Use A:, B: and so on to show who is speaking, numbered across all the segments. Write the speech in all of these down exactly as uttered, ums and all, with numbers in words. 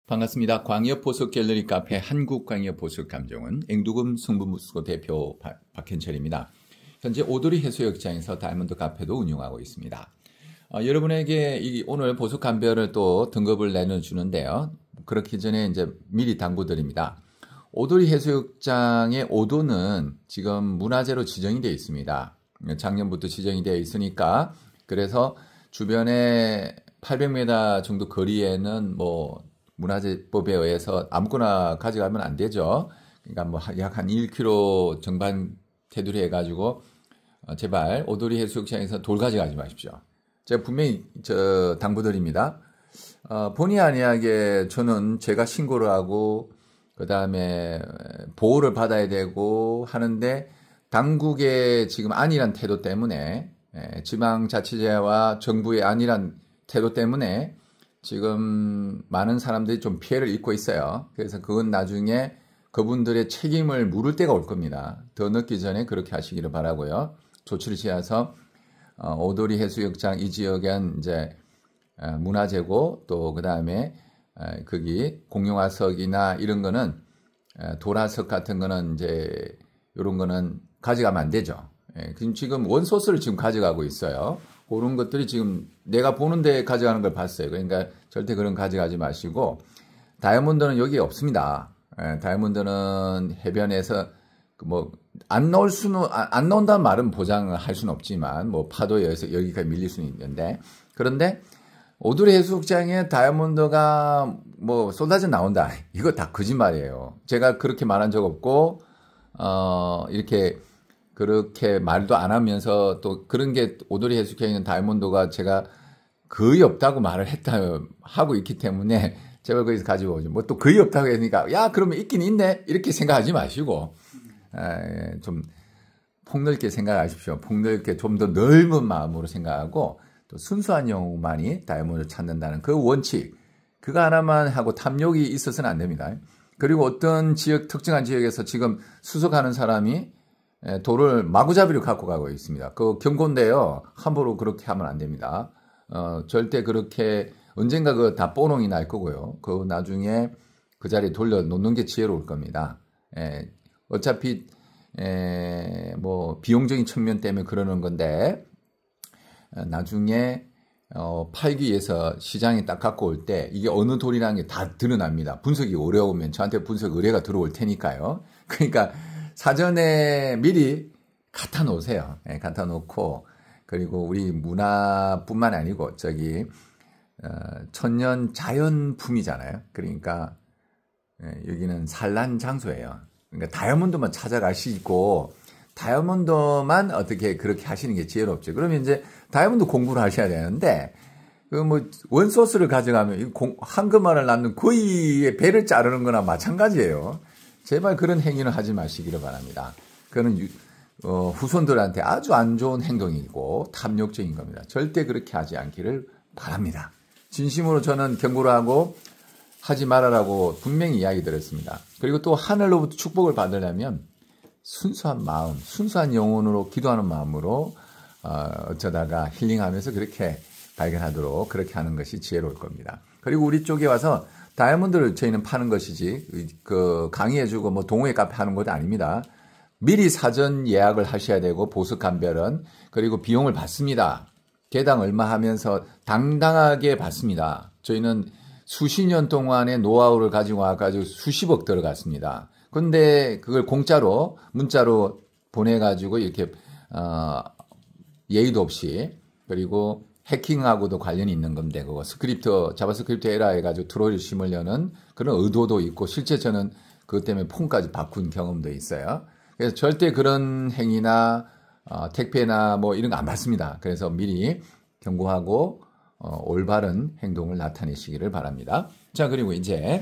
A: 반갑습니다. 광역 보석 갤러리 카페 한국광역 보석 감정은 앵두금 승부무소 대표 바, 박현철입니다. 현재 오도리 해수욕장에서 다이아몬드 카페도 운영하고 있습니다. 어, 여러분에게 이, 오늘 보석 감별을 또 등급을 내려주는데요. 그렇기 전에 이제 미리 당부드립니다. 오도리 해수욕장의 오도는 지금 문화재로 지정이 되어 있습니다. 작년부터 지정이 되어 있으니까 그래서 주변에 팔백 미터 정도 거리에는 뭐 문화재법에 의해서 아무거나 가져가면 안 되죠. 그러니까 뭐 약 한 일 킬로미터 정반 테두리 해가지고 어 제발 오도리 해수욕장에서 돌 가져가지 마십시오. 제가 분명히 저 당부드립니다. 어 본의 아니하게 저는 제가 신고를 하고 그 다음에 보호를 받아야 되고 하는데 당국의 지금 안일한 태도 때문에 예, 지방자치제와 정부의 안일한 태도 때문에 지금 많은 사람들이 좀 피해를 입고 있어요. 그래서 그건 나중에 그분들의 책임을 물을 때가 올 겁니다. 더 늦기 전에 그렇게 하시기를 바라고요. 조치를 취해서 어, 오도리 해수욕장 이 지역엔 이제 어, 문화재고 또 그 다음에 어, 거기 공용화석이나 이런 거는 어, 도라석 같은 거는 이제 이런 거는 가져가면 안 되죠. 예, 지금 원소스를 지금 가져가고 있어요. 그런 것들이 지금 내가 보는데 가져가는 걸 봤어요. 그러니까 절대 그런 가져가지 마시고 다이아몬드는 여기 없습니다. 예, 다이아몬드는 해변에서 뭐 안 나올 수는 안 나온다는 말은 보장을 할 수는 없지만 뭐 파도에 의해서 여기까지 밀릴 수는 있는데 그런데 오도리 해수욕장에 다이아몬드가 뭐 쏟아져 나온다. 이거 다 거짓말이에요. 제가 그렇게 말한 적 없고 어 이렇게 그렇게 말도 안 하면서 또 그런 게 오도리 해수욕장에 있는 다이아몬드가 제가 거의 없다고 말을 했다 하고 있기 때문에 제발 거기서 가지고 오죠. 뭐 또 거의 없다고 하니까 야 그러면 있긴 있네 이렇게 생각하지 마시고 에, 좀 폭넓게 생각하십시오. 폭넓게 좀 더 넓은 마음으로 생각하고 또 순수한 영웅만이 다이아몬드를 찾는다는 그 원칙 그거 하나만 하고 탐욕이 있어서는 안 됩니다. 그리고 어떤 지역 특정한 지역에서 지금 수석하는 사람이 돌을 마구잡이로 갖고 가고 있습니다. 그 경고인데요. 함부로 그렇게 하면 안 됩니다. 어, 절대 그렇게 언젠가 그 다 뽀롱이 날 거고요. 그 나중에 그 자리에 돌려 놓는 게 지혜로울 겁니다. 에, 어차피 에, 뭐 비용적인 측면 때문에 그러는 건데 에, 나중에 어, 팔기 위해서 시장에 딱 갖고 올 때 이게 어느 돌이라는 게 다 드러납니다. 분석이 어려우면 저한테 분석 의뢰가 들어올 테니까요. 그러니까 사전에 미리 갖다 놓으세요. 예, 갖다 놓고 그리고 우리 문화뿐만 아니고 저기 어, 천년 자연품이잖아요. 그러니까 예, 여기는 산란 장소예요. 그러니까 다이아몬드만 찾아가시고 다이아몬드만 어떻게 그렇게 하시는 게 지혜롭죠. 그러면 이제 다이아몬드 공부를 하셔야 되는데 그 뭐 원소스를 가져가면 황금알을 낳는 거위의 배를 자르는 거나 마찬가지예요. 제발 그런 행위는 하지 마시기를 바랍니다. 그거는 유, 어, 후손들한테 아주 안 좋은 행동이고 탐욕적인 겁니다. 절대 그렇게 하지 않기를 바랍니다. 진심으로 저는 경고를 하고 하지 말아라고 분명히 이야기 드렸습니다. 그리고 또 하늘로부터 축복을 받으려면 순수한 마음, 순수한 영혼으로 기도하는 마음으로 어, 어쩌다가 힐링하면서 그렇게 발견하도록 그렇게 하는 것이 지혜로울 겁니다. 그리고 우리 쪽에 와서 다이아몬드를 저희는 파는 것이지 그 강의해주고 뭐 동호회 카페 하는 것도 아닙니다. 미리 사전 예약을 하셔야 되고 보석 감별은 그리고 비용을 받습니다. 개당 얼마 하면서 당당하게 받습니다. 저희는 수십 년 동안의 노하우를 가지고 와가지고 수십억 들어갔습니다. 근데 그걸 공짜로 문자로 보내가지고 이렇게 어, 예의도 없이 그리고 해킹하고도 관련이 있는 건데 그거 스크립트 자바스크립트 에라 해가지고 트롤을 심으려는 그런 의도도 있고 실제 저는 그것 때문에 폰까지 바꾼 경험도 있어요. 그래서 절대 그런 행위나 어, 택배나 뭐 이런 거 안 받습니다. 그래서 미리 경고하고 어, 올바른 행동을 나타내시기를 바랍니다. 자 그리고 이제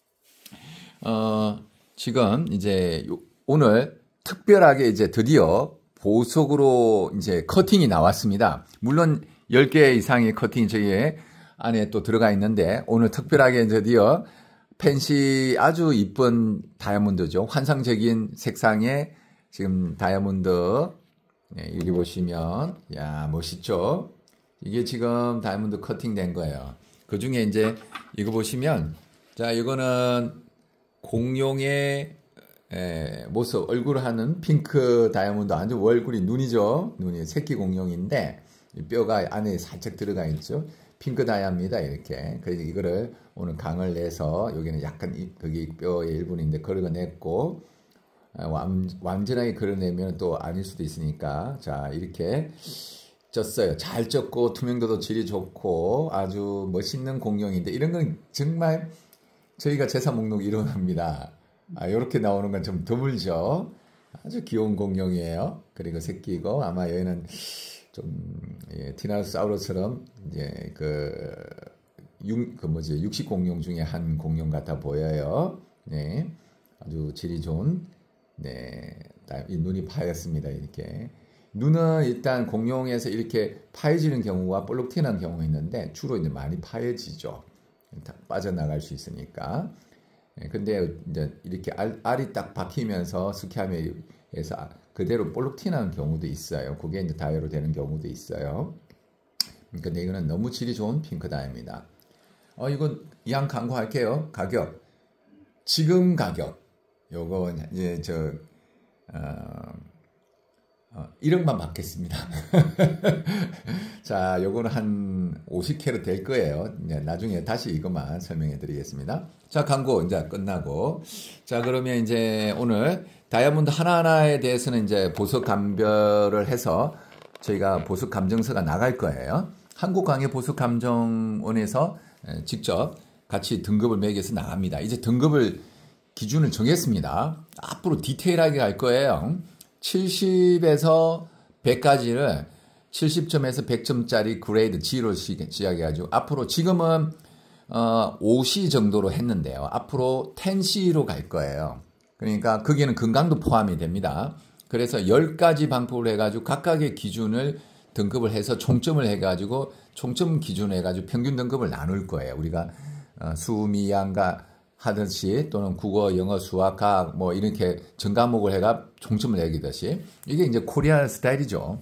A: 어, 지금 이제 오늘 특별하게 이제 드디어 보석으로 이제 커팅이 나왔습니다. 물론 열 개 이상의 커팅이 저기 안에 또 들어가 있는데 오늘 특별하게 드디어 펜시 아주 이쁜 다이아몬드죠. 환상적인 색상의 지금 다이아몬드 네, 여기 보시면 야 멋있죠. 이게 지금 다이아몬드 커팅 된 거예요. 그 중에 이제 이거 보시면 자, 이거는 공룡의 에, 모습, 얼굴을 하는 핑크 다이아몬드, 완전 얼굴이 눈이죠. 눈이 새끼 공룡인데 뼈가 안에 살짝 들어가 있죠. 핑크 다이아입니다. 이렇게. 그래서 이거를 오늘 강을 내서 여기는 약간 이, 거기 뼈의 일부인데 걸어냈고 완, 완전하게 걸어내면 또 아닐 수도 있으니까 자 이렇게 쪘어요. 잘 쪘고 투명도도 질이 좋고 아주 멋있는 공룡인데 이런 건 정말 저희가 제사 목록 일어납니다. 아, 이렇게 나오는 건 좀 드물죠. 아주 귀여운 공룡이에요. 그리고 새끼고 아마 얘는 좀 예, 티라노사우루스처럼 이제 그, 육, 그 뭐지 육식 공룡 중에 한 공룡 같아 보여요. 네, 아주 질이 좋은 네, 이 눈이 파였습니다. 이렇게 눈은 일단 공룡에서 이렇게 파여지는 경우와 볼록 튀어나온 경우가 있는데 주로 이제 많이 파여지죠. 빠져나갈 수 있으니까. 근데 이제 이렇게 알, 알이 딱 박히면서 스키함에서 그대로 볼록 튀어나온 경우도 있어요. 그게 이제 다이아로 되는 경우도 있어요. 근데 이거는 너무 질이 좋은 핑크 다이아입니다. 어, 이건 이왕 광고할게요. 가격. 지금 가격. 요거 이제 저 어, 어, 일억만 받겠습니다. 자, 요거는 한 오십 캐럿 될 거예요. 이제 나중에 다시 이것만 설명해 드리겠습니다. 자, 광고 이제 끝나고. 자, 그러면 이제 오늘 다이아몬드 하나하나에 대해서는 이제 보석 감별을 해서 저희가 보석 감정서가 나갈 거예요. 한국광해 보석 감정원에서 직접 같이 등급을 매겨서 나갑니다. 이제 등급을 기준을 정했습니다. 앞으로 디테일하게 갈 거예요. 칠십에서 백까지를 칠십 점에서 백 점짜리 그레이드 G로 시작해가지고 앞으로 지금은 어, 오 씨 정도로 했는데요. 앞으로 텐 씨로 갈 거예요. 그러니까 거기는 건강도 포함이 됩니다. 그래서 열 가지 방법을 해가지고 각각의 기준을 등급을 해서 총점을 해가지고 총점 기준을 해가지고 평균 등급을 나눌 거예요. 우리가 어, 수미양가 하듯이 또는 국어, 영어, 수학, 과학 뭐 이렇게 전 과목을 해가 총점을 매기듯이 이게 이제 코리아 스타일이죠.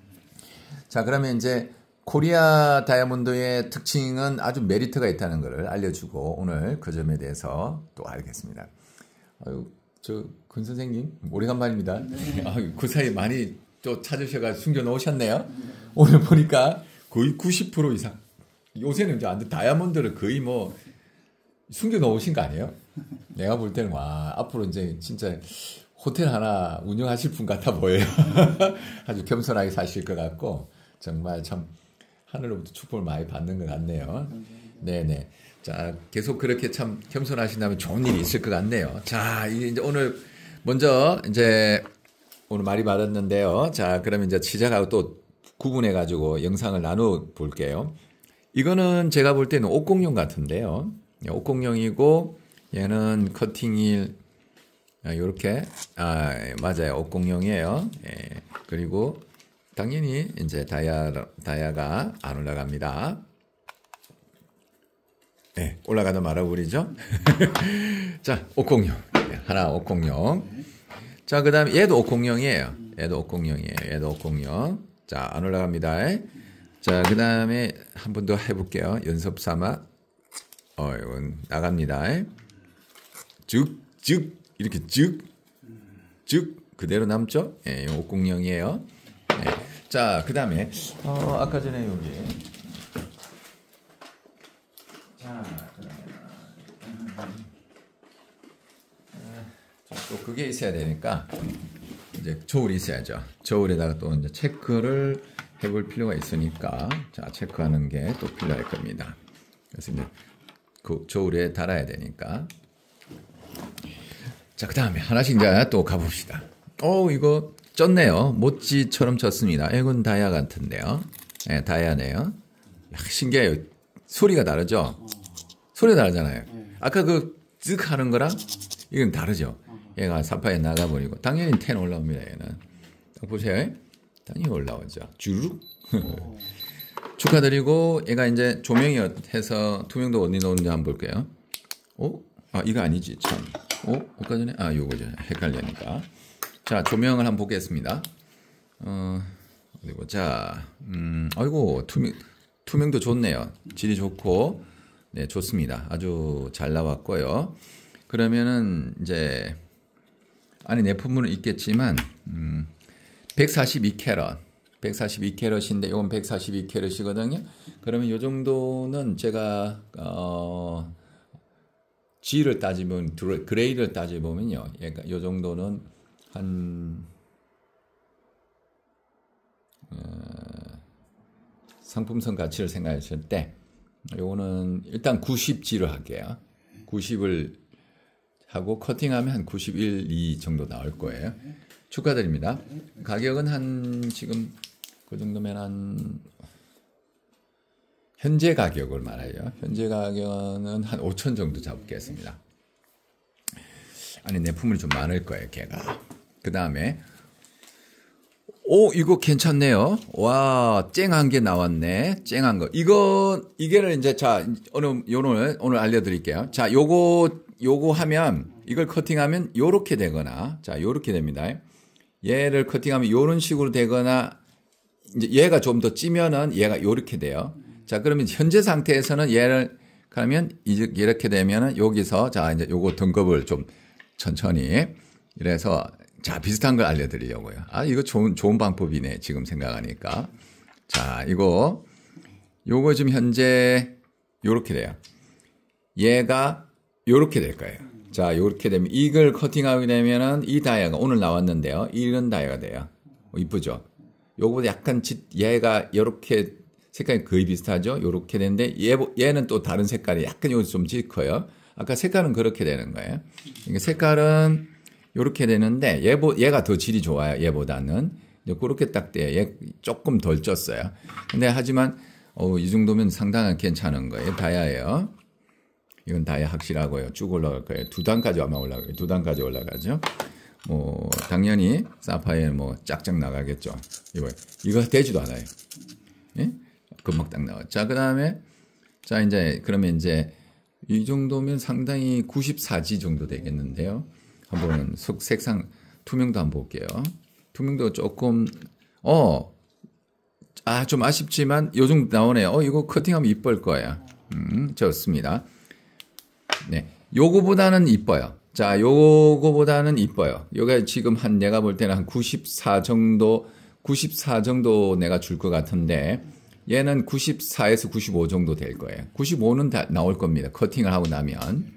A: 자, 그러면 이제 코리아 다이아몬드의 특징은 아주 메리트가 있다는 것을 알려주고 오늘 그 점에 대해서 또 알겠습니다. 아유, 저 근 선생님 오래간만입니다. 네. 아유, 그 사이 많이 또 찾으셔가 숨겨 놓으셨네요. 네. 오늘 보니까 거의 구십 퍼센트 이상. 요새는 이제 완전 다이아몬드를 거의 뭐 숨겨 놓으신 거 아니에요? 내가 볼 때는 와 앞으로 이제 진짜 호텔 하나 운영하실 분 같아 보여요. 아주 겸손하게 사실 것 같고 정말 참 하늘로부터 축복을 많이 받는 것 같네요. 네네. 자, 계속 그렇게 참 겸손하신다면 좋은 일이 있을 것 같네요. 자, 이제 오늘 먼저 이제 오늘 많이 받았는데요. 자, 그러면 이제 시작하고 또 구분해 가지고 영상을 나눠 볼게요. 이거는 제가 볼 때는 옥공룡 같은데요. 옥공룡이고 얘는 커팅일 이렇게 아 맞아요 옥공룡이에요. 예. 그리고 당연히 이제 다이아 다이아가 안 올라갑니다. 예, 올라가다 말아버리죠. 자, 옥공룡 하나 옥공룡. 자, 그다음 얘도 옥공룡이에요. 얘도 옥공룡이에요. 얘도 옥공룡. 자, 안 올라갑니다. 자, 그다음에 한 번 더 해볼게요. 연습 삼아. 어, 이건 나갑니다. 쭉, 쭉, 이렇게 쭉, 쭉, 그대로 남죠? 예, 옥공룡이에요. 예. 자, 그 다음에, 어, 아까 전에 여기. 자, 또 그게 있어야 되니까, 이제 저울이 있어야죠. 저울에다가 또 이제 체크를 해볼 필요가 있으니까, 자, 체크하는 게 또 필요할 겁니다. 그래서 이제 그 저울에 달아야 되니까. 자, 그 다음에 하나씩 이제 또 가봅시다. 어, 이거 쪘네요. 모찌처럼 쪘습니다. 이건 다이아 같은데요. 네, 다이아네요. 야, 신기해요. 소리가 다르죠? 소리가 다르잖아요. 아까 그 쓱 하는 거랑 이건 다르죠? 얘가 사파이어 나가버리고. 당연히 텐 올라옵니다, 얘는. 보세요. 당연히 올라오죠. 주룩. 축하드리고 얘가 이제 조명이 해서 투명도 어디 놓는지 한번 볼게요. 어? 아 이거 아니지 참. 어? 아까 전에 아 요거죠. 헷갈리니까. 자 조명을 한번 보겠습니다. 어 그리고 자 음 아이고 투명 투명도 좋네요. 질이 좋고 네, 좋습니다. 아주 잘 나왔고요. 그러면은 이제 안에 내품물은 있겠지만 음, 백사십이 캐럿, 백사십이 캐럿인데 이건 백사십이 캐럿이거든요. 그러면 이 정도는 제가 어, G를 따지면 그레이를 따져보면요, 얘가 이 정도는 한 어, 상품성 가치를 생각했을 때 요거는 일단 구십 G를 할게요. 구십을 하고 커팅하면 한 구십일, 이 정도 나올 거예요. 축하드립니다. 가격은 한 지금 그 정도면 한 현재 가격을 말해요. 현재 가격은 한 오천 정도 잡겠습니다. 아니 내품물이 좀 많을 거예요, 걔가. 그 다음에 오, 이거 괜찮네요. 와, 쨍한 게 나왔네. 쨍한 거. 이거, 이게를 이제, 자, 오늘, 오늘, 오늘 알려드릴게요. 자, 요거, 요거 하면, 이걸 커팅하면 요렇게 되거나, 자, 요렇게 됩니다. 얘를 커팅하면 요런 식으로 되거나, 이제 얘가 좀 더 찌면은 얘가 요렇게 돼요. 자, 그러면 현재 상태에서는 얘를 하면, 이제 이렇게 되면은 여기서, 자, 이제 요거 등급을 좀 천천히, 이래서, 자, 비슷한 걸 알려드리려고요. 아, 이거 좋은, 좋은 방법이네. 지금 생각하니까. 자, 이거, 요거 지금 현재, 요렇게 돼요. 얘가, 요렇게 될 거예요. 자, 요렇게 되면, 이걸 커팅하게 되면은, 이 다이아가 오늘 나왔는데요. 이런 다이아가 돼요. 이쁘죠? 요거보다 약간, 짙, 얘가, 요렇게, 색깔이 거의 비슷하죠? 요렇게 되는데, 얘, 얘는 또 다른 색깔이 약간 요거 좀 짙어요. 아까 색깔은 그렇게 되는 거예요. 그러니까 색깔은, 요렇게 되는데 얘, 얘가 더 질이 좋아요. 얘보다는. 그렇게 딱 돼요. 얘 조금 덜 쪘어요. 근데 하지만 어, 이 정도면 상당히 괜찮은 거예요. 다이아예요. 이건 다이아 확실하고요. 쭉 올라갈 거예요. 두 단까지 아마 올라가요. 두 단까지 올라가죠. 뭐 당연히 사파이어는 뭐 짝짝 나가겠죠. 이거 이거 되지도 않아요. 예? 금방 딱 나와. 자, 그다음에 자, 이제 그러면 이제 이 정도면 상당히 구십사 지 정도 되겠는데요. 한번 색상 투명도 한번 볼게요. 투명도 조금 어, 아, 좀 아쉽지만 요 정도 나오네요. 어, 이거 커팅하면 이쁠 거예요. 음, 좋습니다. 네, 요거보다는 이뻐요. 자, 요거보다는 이뻐요. 요게 지금 한 내가 볼 때는 한 구십사 정도, 구십사 정도 내가 줄 것 같은데 얘는 구십사에서 구십오 정도 될 거예요. 구십오는 다 나올 겁니다. 커팅을 하고 나면.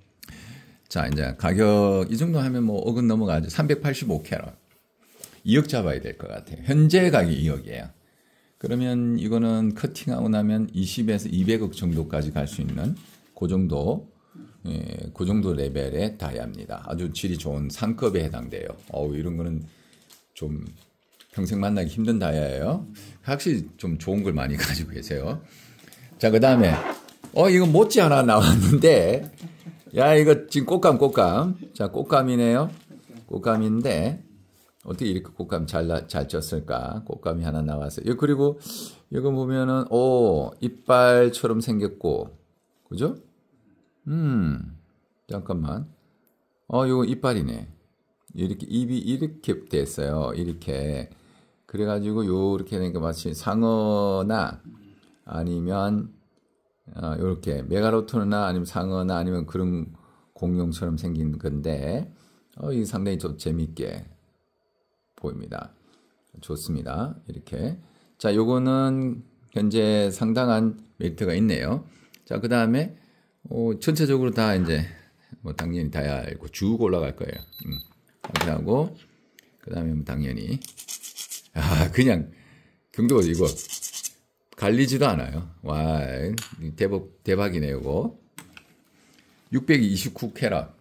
A: 자, 이제 가격 이 정도 하면 뭐 억은 넘어가죠. 삼백팔십오 캐럿. 이억 잡아야 될 것 같아요. 현재 가격이 이억이에요. 그러면 이거는 커팅하고 나면 이십에서 이백억 정도까지 갈 수 있는 그 정도, 예, 그 정도 레벨의 다이아입니다. 아주 질이 좋은 상급에 해당돼요. 어우, 이런 거는 좀 평생 만나기 힘든 다이아예요. 확실히 좀 좋은 걸 많이 가지고 계세요. 자, 그 다음에 어, 이거 못지 하나 나왔는데 야, 이거 지금 꽃감, 꽃감. 자, 꽃감이네요. 꽃감인데, 어떻게 이렇게 꽃감 잘, 잘 쪘을까? 꽃감이 하나 나왔어요. 그리고, 이거 보면은, 오, 이빨처럼 생겼고, 그죠? 음, 잠깐만. 어, 이거 이빨이네. 이렇게, 입이 이렇게 됐어요. 이렇게. 그래가지고, 요렇게 되니까 마치 상어나, 아니면, 어, 요렇게 메가로톤이나 아니면 상어나 아니면 그런 공룡처럼 생긴 건데 어, 이게 상당히 좀 재밌게 보입니다. 좋습니다. 이렇게. 자, 요거는 현재 상당한 메리트가 있네요. 자, 그 다음에 어, 전체적으로 다 이제 뭐 당연히 다야 알고 쭉 올라갈 거예요. 음. 이렇게 하고 그 다음에 뭐 당연히 아, 그냥 경도 이거 갈리지도 않아요. 와, 대박, 대박이네요, 이거. 육백이십구 캐럿.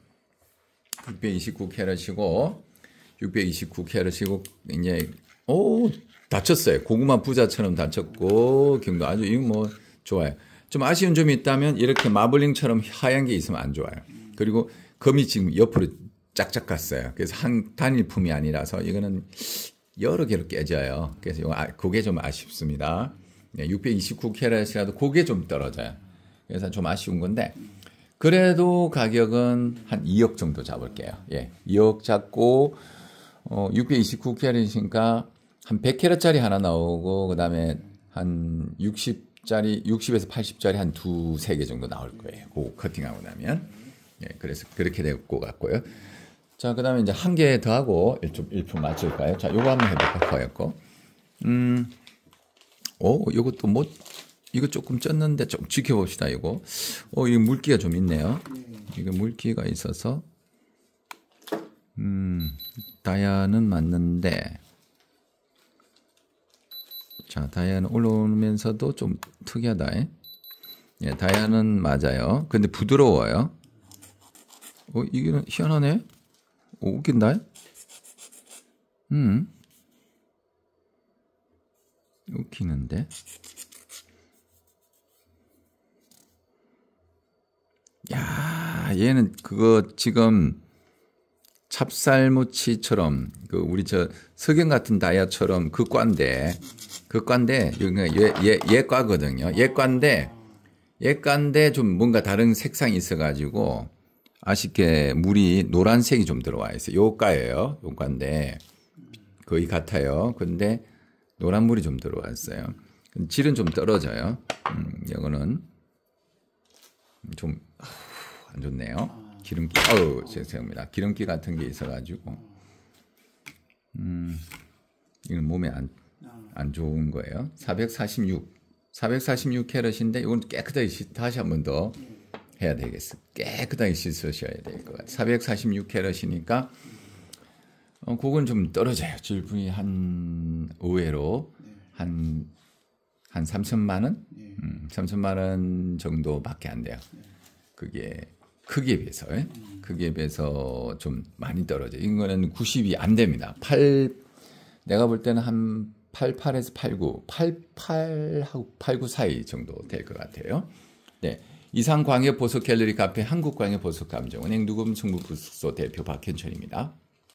A: 육백이십구 캐럿이고, 육백이십구 캐럿이고, 이제, 오, 다쳤어요. 고구마 부자처럼 다쳤고, 경도 아주, 이거 뭐, 좋아요. 좀 아쉬운 점이 있다면, 이렇게 마블링처럼 하얀 게 있으면 안 좋아요. 그리고 금이 지금 옆으로 짝짝 갔어요. 그래서 한 단일품이 아니라서, 이거는 여러 개로 깨져요. 그래서 이거, 아, 그게 좀 아쉽습니다. 네, 육백이십구 캐럿이라도 그게 좀 떨어져요. 그래서 좀 아쉬운 건데 그래도 가격은 한 이억 정도 잡을게요. 예, 이억 잡고 어, 육백이십구 캐럿이니까 한 백 캐럿짜리 하나 나오고 그 다음에 한 육십 팔십짜리, 육십에서 팔십짜리 한 두세 개 정도 나올 거예요. 그 커팅하고 나면. 예, 그래서 그렇게 될 것 같고요. 자, 그 다음에 이제 한 개 더 하고 일품, 일품 맞출까요? 자, 요거 한번 해볼까, 거였고. 음, 오, 요것도 뭐, 이거 조금 쪘는데 좀 지켜봅시다, 이거. 어, 이 물기가 좀 있네요. 이거 물기가 있어서, 음, 다이아는 맞는데, 자, 다이아는 올라오면서도 좀 특이하다. 예, 다이아는 맞아요. 근데 부드러워요. 어, 이게 희한하네? 오, 웃긴다? 음. 웃기는데? 야, 얘는 그거 지금 찹쌀무치처럼 그 우리 저 석영 같은 다이아처럼 그 과인데 그 과인데 얘얘얘 과거든요. 얘 과인데 얘 과인데 좀 뭔가 다른 색상이 있어가지고 아쉽게 물이 노란색이 좀 들어와 있어요. 요 과예요. 요 과인데 거의 같아요. 근데 노란 물이 좀 들어왔어요. 질은 좀 떨어져요. 음, 이거는 좀 안 좋네요. 기름기, 어우, 죄송합니다. 기름기 같은 게 있어가지고, 음, 이건 몸에 안, 안 좋은 거예요. 사백사십육, 사백사십육 캐럿인데, 이건 깨끗하게 씻, 다시 한 번 더 해야 되겠어. 깨끗하게 씻으셔야 될 것 같아요. 사백사십육 캐럿이니까, 어, 그건 좀 떨어져요. 질분이 한, 의외로, 한, 한 삼천만 원? 음, 삼천만 원 정도밖에 안 돼요. 그게, 크기에 비해서, 크기에 비해서 좀 많이 떨어져요. 이거는 구십이 안 됩니다. 팔, 내가 볼 때는 한 팔십팔에서 팔십구, 팔십팔하고 팔십구 사이 정도 될 것 같아요. 네. 이상 광역 보석 갤러리 카페 한국 광역 보석 감정은 앵두금 승부부숙소 대표 박현철입니다.